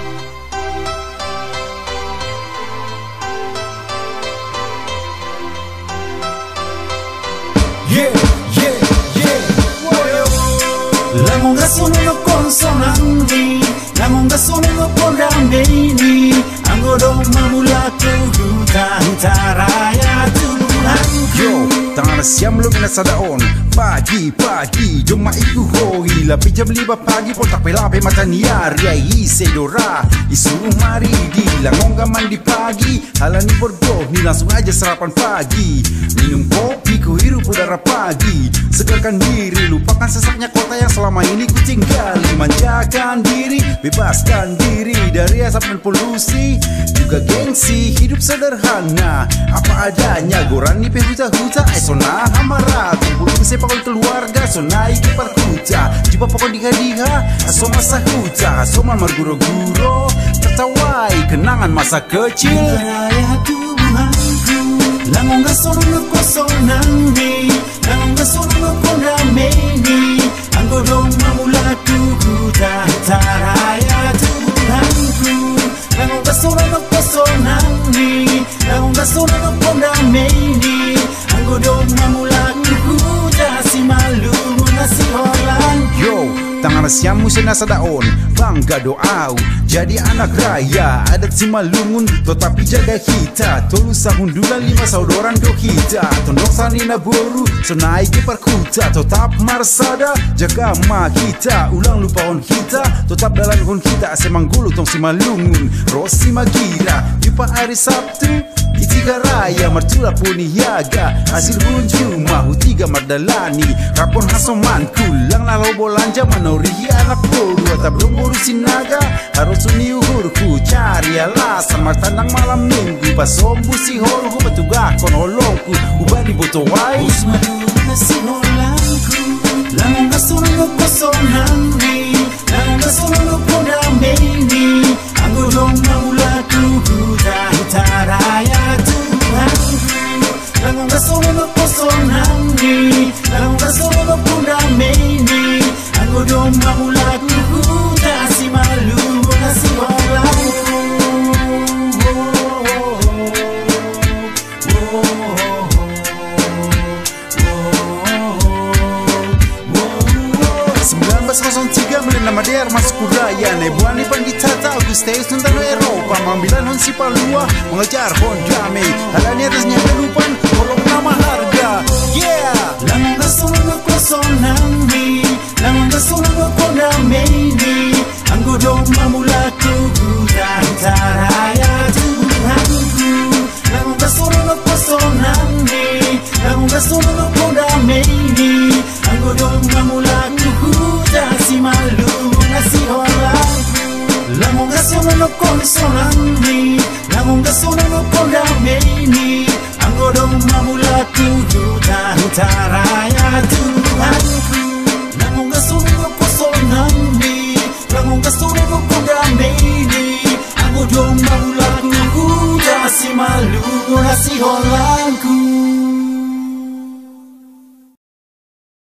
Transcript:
Lamunga sono konsonanti, lamunga sono kondameni, anggodo mamulaku hutaraya Tuhanku. Yo, tangan siam lumina sa daon. Pagi, jom iku hoi. Lapi jam 5 pagi po tak pelape mata niari. Ai sedora, isuruh mari di langong mandi pagi. Halani bordoh, ni langsung aja sarapan pagi. Minum kopi, ku hirup udara pagi. Segarkan diri, lupakan sesaknya kota yang selama ini ku tinggali. Manjakan diri, bebaskan diri dari asap dan polusi. Juga gengsi, hidup sederhana, apa adanya. Gorani pe huta-huta, esona hamara. Kumpul sepakol keluarga, so naik ke parkuta. Jumpa pokok diha-diha, aso masa huta. Aso marguro-guro, tertawai kenangan masa kecil. Raya Tuhanku, lamunga sono konsonanti, lamunga sono kondameni, anggodo mamulaku hutaraya Tuhanku. Lamunga sono konsonanti, lamunga sono kondameni, anggodo mamulaku hutasimalu nasi Holland. Yo, tangan siamu senasa daon, bangga doau. Jadi anak raya, adat Simalungun, tetapi jaga kita. Tolu sahun dula 5 saudoran do kita. Tondok sanina boru, so naik ke parkuta. Tetap marsada, jaga ma kita. Ulang lupa on kita, tetap dalam hon kita. Semanggulu tong Simalungun, Rosi Magira. Jumpa hari Sabtu, di tiga raya, mertula puniaga. Hasil hunjuma, hutiga mardalani. Rapon hasomanku, lang lalau bolanja manorihi anak boru. Atap belum borusin naga, harus suni uhurku. Cari alasan, martandang malam minggu. Pasombu si holku, betugah konolongku. Ubadi botowai, Usmalu nasi Hollandku, lamunga sono konsonanti, lamunga sono kondameni, anggodo mamulaku hutaraya Tuhanku. Lamunga sono konsonanti, lamunga sono kondameni, anggodo mamulaku hutasimalu nasi Hollandku. Nama der masuk kudaya Nebuani panditata Agusteus nuntano Eropa Mambilan hon si palua Mengejar hon damai Halani atasnya pelupan Tolong nama harga Yeah Lamunga sono konsonanti, lamunga sono kondameni, anggodo mamulaku hutaraya Tuhanku. Lamunga sono konsonanti, lamunga sono kondameni, anggodo mamulaku hutasimalu nasi Hollandku. Lamunga sono konsonanti, lamunga sono kondameni, anggodo mamulaku hutaraya Tuhanku. Lamunga sono konsonanti, lamunga sono kondameni, anggodo mamulaku hutasimalu nasi Hollandku.